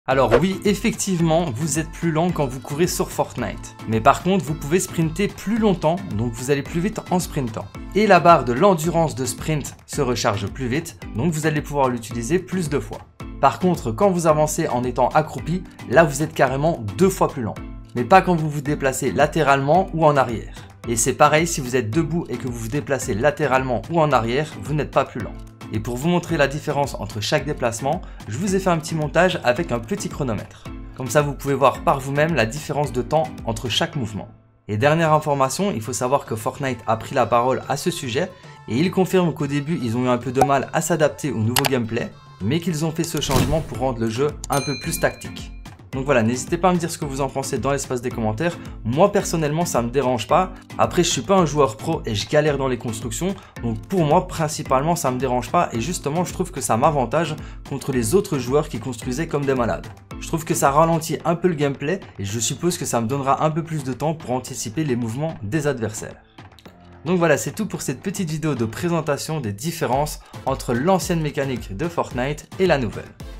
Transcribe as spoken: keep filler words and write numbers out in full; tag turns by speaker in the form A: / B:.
A: Alors oui, effectivement, vous êtes plus lent quand vous courez sur Fortnite. Mais par contre, vous pouvez sprinter plus longtemps, donc vous allez plus vite en sprintant. Et la barre de l'endurance de sprint se recharge plus vite, donc vous allez pouvoir l'utiliser plus de fois. Par contre, quand vous avancez en étant accroupi, là vous êtes carrément deux fois plus lent. Mais pas quand vous vous déplacez latéralement ou en arrière. Et c'est pareil, si vous êtes debout et que vous vous déplacez latéralement ou en arrière, vous n'êtes pas plus lent. Et pour vous montrer la différence entre chaque déplacement, je vous ai fait un petit montage avec un petit chronomètre. Comme ça, vous pouvez voir par vous-même la différence de temps entre chaque mouvement. Et dernière information, il faut savoir que Fortnite a pris la parole à ce sujet et ils confirment qu'au début, ils ont eu un peu de mal à s'adapter au nouveau gameplay, mais qu'ils ont fait ce changement pour rendre le jeu un peu plus tactique. Donc voilà, n'hésitez pas à me dire ce que vous en pensez dans l'espace des commentaires. Moi personnellement ça me dérange pas. Après je suis pas un joueur pro et je galère dans les constructions. Donc pour moi principalement ça me dérange pas. Et justement je trouve que ça m'avantage contre les autres joueurs qui construisaient comme des malades. Je trouve que ça ralentit un peu le gameplay et je suppose que ça me donnera un peu plus de temps pour anticiper les mouvements des adversaires. Donc voilà, c'est tout pour cette petite vidéo de présentation des différences entre l'ancienne mécanique de Fortnite et la nouvelle.